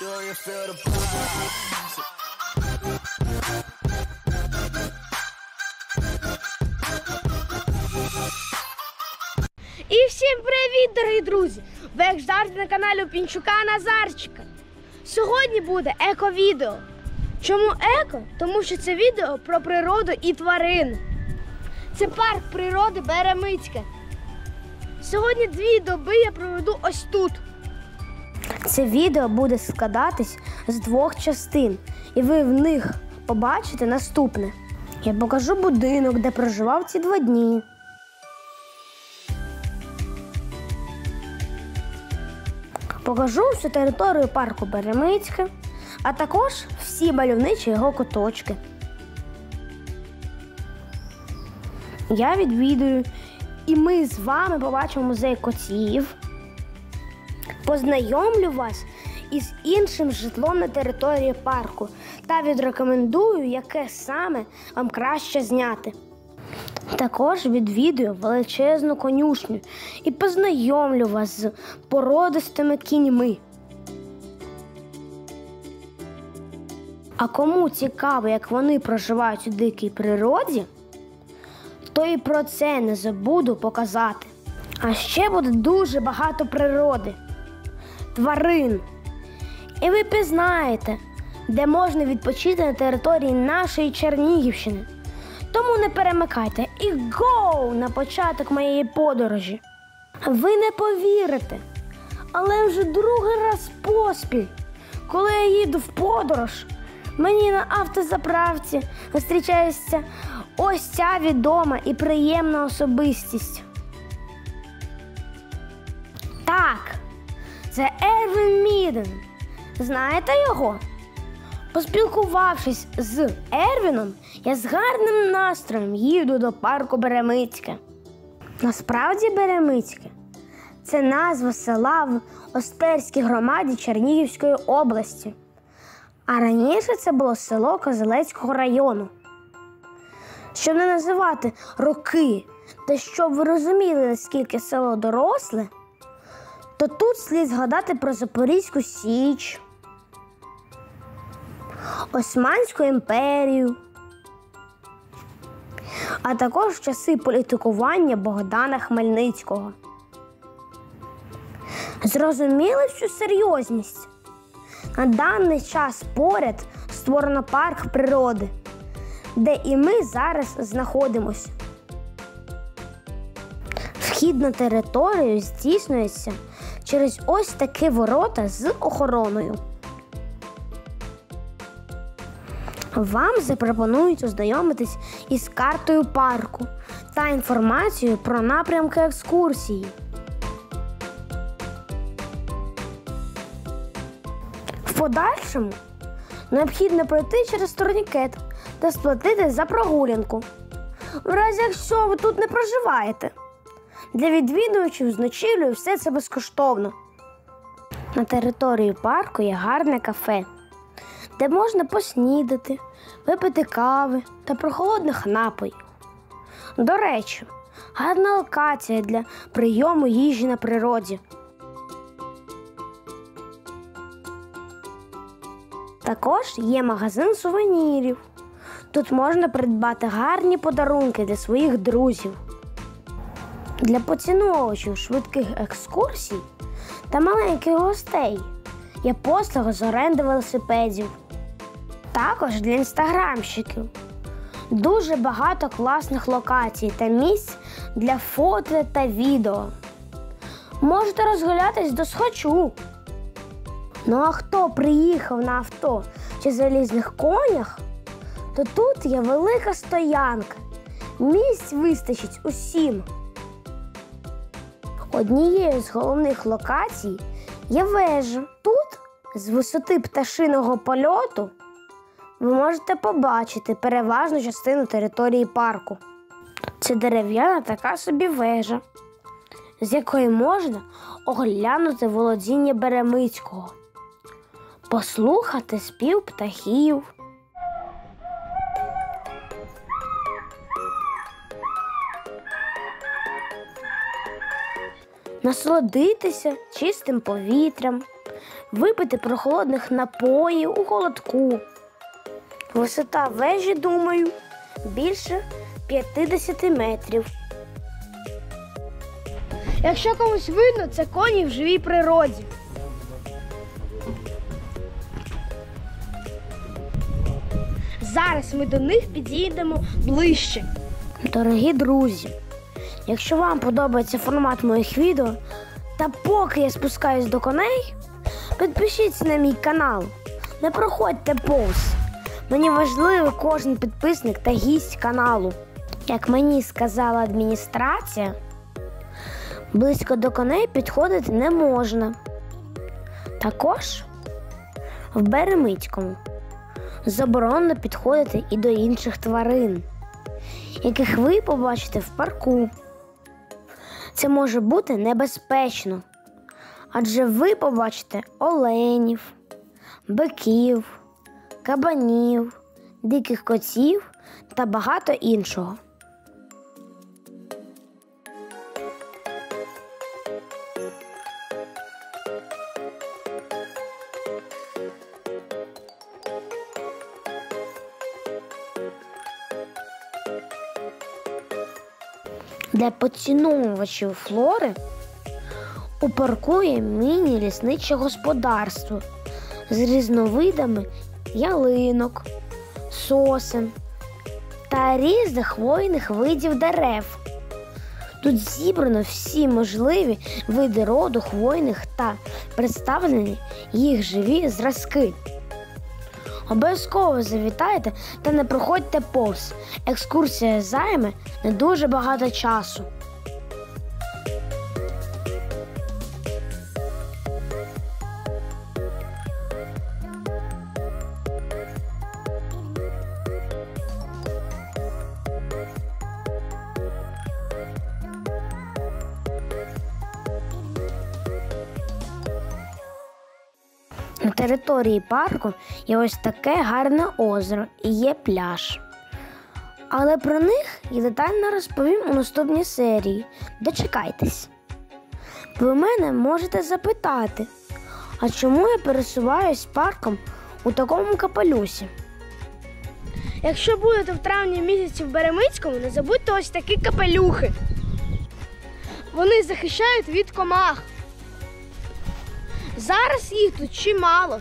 І всім привіт, дорогі друзі! Ви як завжди на каналі Пінчука Назарчика. Сьогодні буде еко-відео. Чому еко? Тому що це відео про природу і тварин. Це парк природи Беремицьке. Сьогодні 2 доби я проведу ось тут. Це відео буде складатись з 2 частин. І ви в них побачите наступне. Я покажу будинок, де проживав ці 2 дні. Покажу всю територію парку Беремицьке, а також всі мальовничі його куточки. Я відвідую, і ми з вами побачимо музей котів. Познайомлю вас із іншим житлом на території парку та відрекомендую, яке саме вам краще зняти. Також відвідую величезну конюшню і познайомлю вас з породистими кіньми. А кому цікаво, як вони проживають у дикій природі, то і про це не забуду показати. А ще буде дуже багато природи, тварин. І ви пізнаєте, де можна відпочити на території нашої Чернігівщини. Тому не перемикайте і гоу на початок моєї подорожі. Ви не повірите, але вже 2-й раз поспіль, коли я їду в подорож, мені на автозаправці зустрічається ось ця відома і приємна особистість. Так, це Ервін Міден. Знаєте його? Поспілкувавшись з Ервіном, я з гарним настроєм їду до парку Беремицьке. Насправді Беремицьке – це назва села в Остерській громаді Чернігівської області. А раніше це було село Козелецького району. Щоб не називати роки, та щоб ви розуміли, наскільки село доросле, то тут слід згадати про Запорізьку Січ, Османську імперію, а також часи політикування Богдана Хмельницького. Зрозуміли всю серйозність? На даний час поряд створено парк природи, де і ми зараз знаходимося. Вхід на територію здійснюється через ось такі ворота з охороною. Вам запропонують ознайомитись із картою парку та інформацією про напрямки екскурсії. В подальшому необхідно пройти через турнікет та сплатити за прогулянку, в разі якщо ви тут не проживаєте. Для відвідувачів з ночівлею все це безкоштовно. На території парку є гарне кафе, де можна поснідати, випити кави та прохолодних напоїв. До речі, гарна локація для прийому їжі на природі. Також є магазин сувенірів. Тут можна придбати гарні подарунки для своїх друзів. Для поціновувачів швидких екскурсій та маленьких гостей є послуга з оренди велосипедів. Також для інстаграмщиків дуже багато класних локацій та місць для фото та відео. Можете розгулятись до схочу. Ну а хто приїхав на авто чи залізних конях, то тут є велика стоянка. Місць вистачить усім. Однією з головних локацій є вежа. Тут, з висоти пташиного польоту, ви можете побачити переважну частину території парку. Це дерев'яна така собі вежа, з якої можна оглянути володіння Беремицького, послухати спів птахів. Насолодитися чистим повітрям, випити прохолодних напоїв у холодку. Висота вежі, думаю, більше 50 метрів. Якщо комусь видно, це коні в живій природі. Зараз ми до них підійдемо ближче. Дорогі друзі, якщо вам подобається формат моїх відео, та поки я спускаюсь до коней, підпишіться на мій канал, не проходьте повз. Мені важливий кожен підписник та гість каналу. Як мені сказала адміністрація, близько до коней підходити не можна. Також в Беремицькому заборонено підходити і до інших тварин, яких ви побачите в парку. Це може бути небезпечно, адже ви побачите оленів, биків, кабанів, диких котів та багато іншого. Для поціновувачів флори у парку є міні-лісниче господарство з різновидами ялинок, сосен та різних хвойних видів дерев. Тут зібрано всі можливі види роду хвойних та представлені їх живі зразки. Обов'язково завітайте та не проходьте повз. Екскурсія займе не дуже багато часу. На території парку є ось таке гарне озеро і є пляж. Але про них я детально розповім у наступній серії. Дочекайтесь. Ви мене можете запитати, а чому я пересуваюсь парком у такому капелюсі? Якщо будете в травні місяці в Беремицькому, не забудьте ось такі капелюхи. Вони захищають від комах. Зараз їх тут чимало.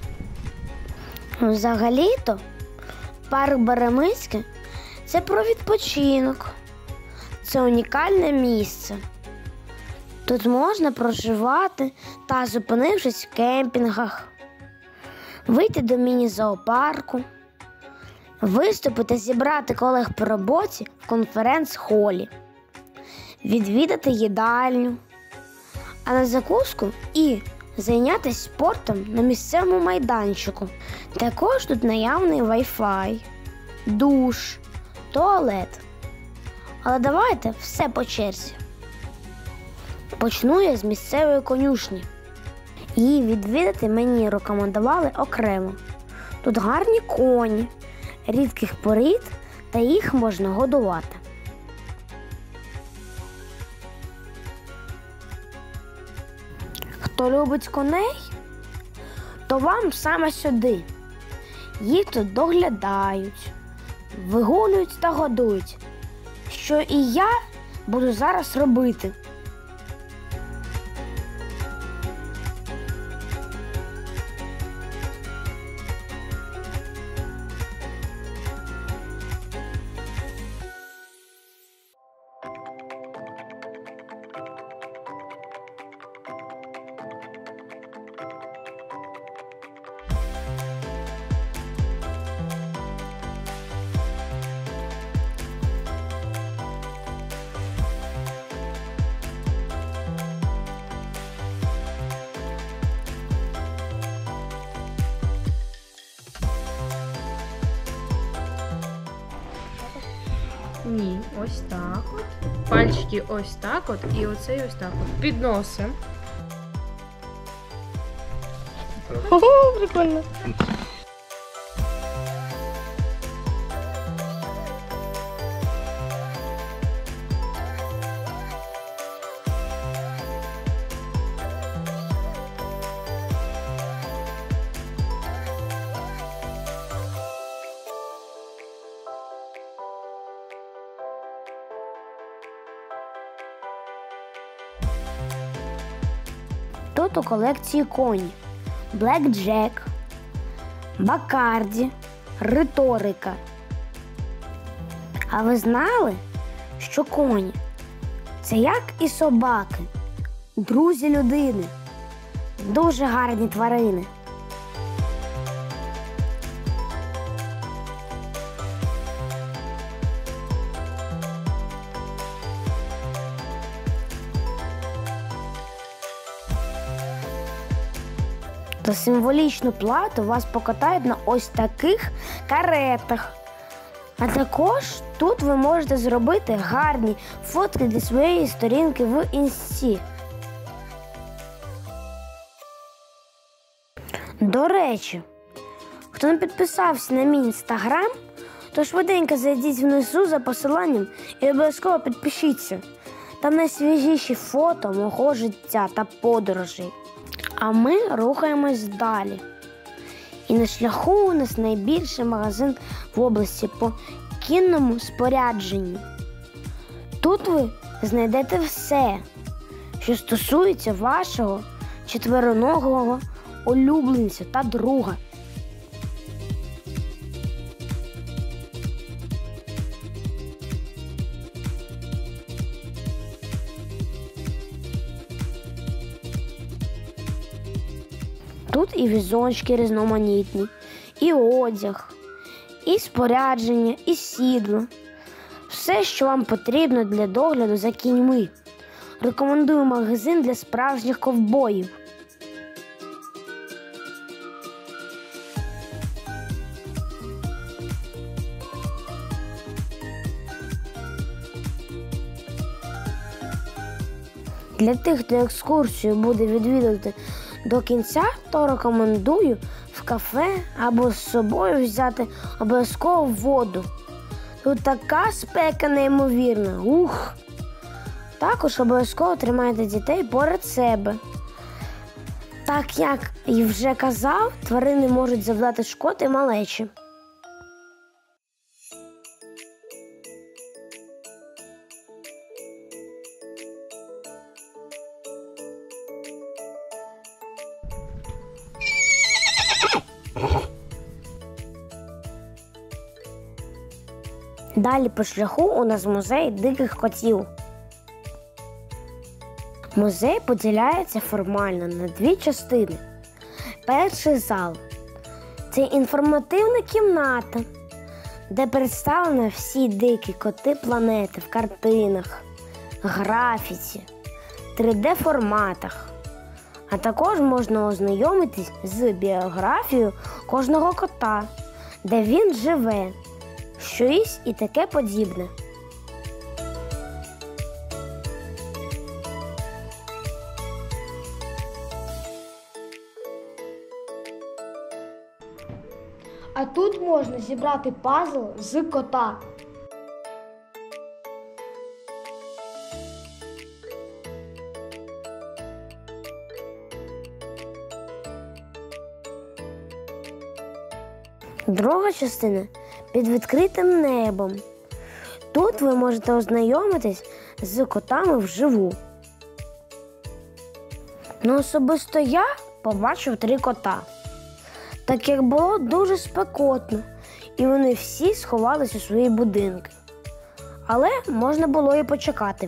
Взагалі-то парк Беремицьке – це про відпочинок. Це унікальне місце. Тут можна проживати та, зупинившись в кемпінгах, вийти до міні-зоопарку, виступити, зібрати колег по роботі в конференц-холі, відвідати їдальню, а на закуску і зайнятися спортом на місцевому майданчику. Також тут наявний Wi-Fi, душ, туалет. Але давайте все по черзі. Почну я з місцевої конюшні. Її відвідати мені рекомендували окремо. Тут гарні коні, рідких порід та їх можна годувати. Хто любить коней, то вам саме сюди. Їх тут доглядають, вигулюють та годують, що і я буду зараз робити. Ні, ось так от. Пальчики ось так от і оцей ось так от. Підносимо. Ого, прикольно. Тут у колекції коні: Блек Джек, Бакарді, Риторика. А ви знали, що коні – це як і собаки, друзі людини, дуже гарні тварини. За символічну плату вас покатають на ось таких каретах. А також тут ви можете зробити гарні фотки для своєї сторінки в Інсті. До речі, хто не підписався на мій інстаграм, то швиденько зайдіть внизу за посиланням і обов'язково підпишіться. Там найсвіжіші фото мого життя та подорожей. А ми рухаємось далі. І на шляху у нас найбільший магазин в області по кінному спорядженню. Тут ви знайдете все, що стосується вашого четвероногого улюбленця та друга. Тут і візочки різноманітні, і одяг, і спорядження, і сідло. Все, що вам потрібно для догляду за кіньми. Рекомендую магазин для справжніх ковбоїв. Для тих, хто екскурсію буде відвідувати до кінця, то рекомендую в кафе або з собою взяти обов'язково воду. Тут така спека неймовірна. Ух! Також обов'язково тримайте дітей поряд себе. Так як і вже казав, тварини можуть завдати шкоди малечі. Далі по шляху у нас музей диких котів. Музей поділяється формально на дві частини. Перший зал – це інформативна кімната, де представлені всі дикі коти планети в картинах, графіці, 3D-форматах. А також можна ознайомитись з біографією кожного кота, де він живе, що їсть і таке подібне. А тут можна зібрати пазл з кота. Друга частина – під відкритим небом. Тут ви можете ознайомитись з котами вживу. Ну, особисто я побачив 3 кота. Так як було дуже спекотно, і вони всі сховались у свої будинки. Але можна було і почекати.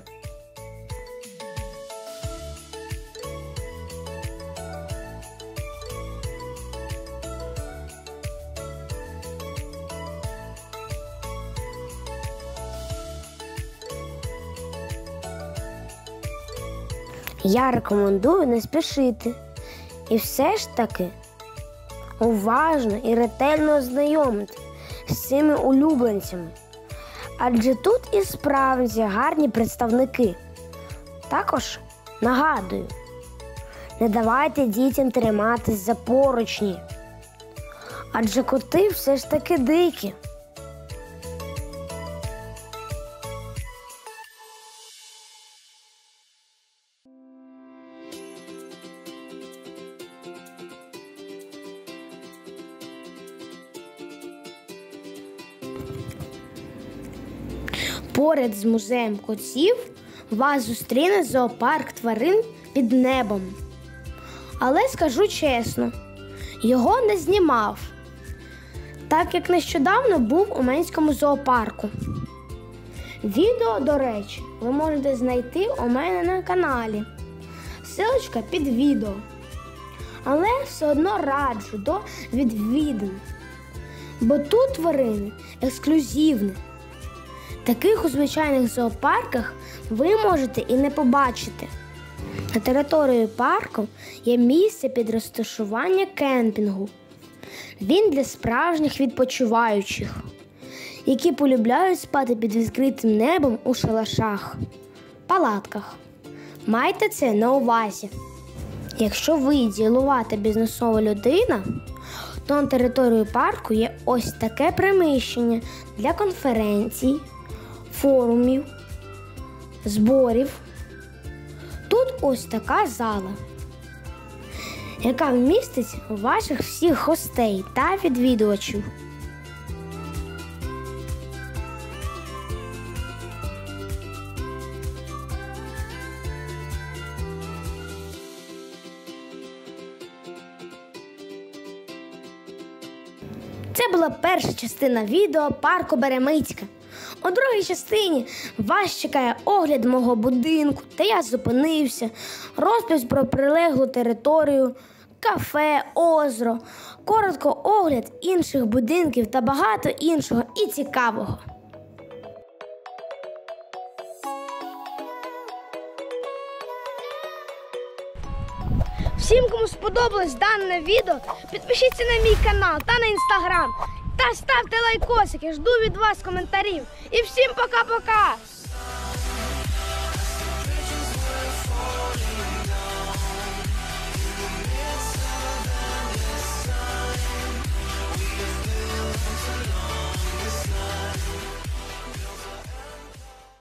Я рекомендую не спішити. І все ж таки уважно і ретельно ознайомити з цими улюбленцями. Адже тут і справді гарні представники. Також нагадую, не давайте дітям триматись за поручні. Адже коти все ж таки дикі. Поряд з музеєм котів вас зустріне зоопарк тварин під небом. Але скажу чесно, його не знімав, так як нещодавно був у Менському зоопарку. Відео, до речі, ви можете знайти у мене на каналі. Ссылочка під відео. Але все одно раджу до відвідин, бо тут тварини ексклюзивні. Таких у звичайних зоопарках ви можете і не побачити. На території парку є місце під розташування кемпінгу. Він для справжніх відпочиваючих, які полюбляють спати під відкритим небом у шалашах, палатках. Майте це на увазі. Якщо ви ділова бізнесова людина, то на території парку є ось таке приміщення для конференцій, форумів, зборів. Тут ось така зала, яка вмістить ваших всіх гостей та відвідувачів. Це була перша частина відео парку Беремицька. У другій частині вас чекає огляд мого будинку, де я зупинився, розповідь про прилеглу територію, кафе, озеро, коротко огляд інших будинків та багато іншого і цікавого. Всім, кому сподобалось дане відео, підпишіться на мій канал та на інстаграм. Та ставте лайкосики, жду від вас коментарів. І всім пока-пока!